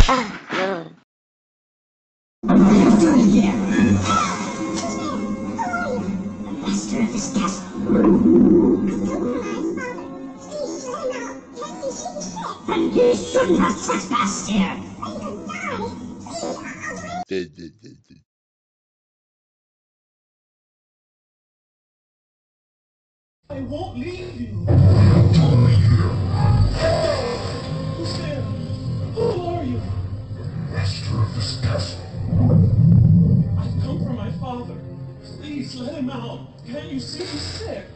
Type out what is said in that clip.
What are you doing here? Master of this castle. And you should not trespass here. I won't leave you. Who's there? Who are you? Master of this castle. I've come for my father. Please let him out. Can't you see he's sick?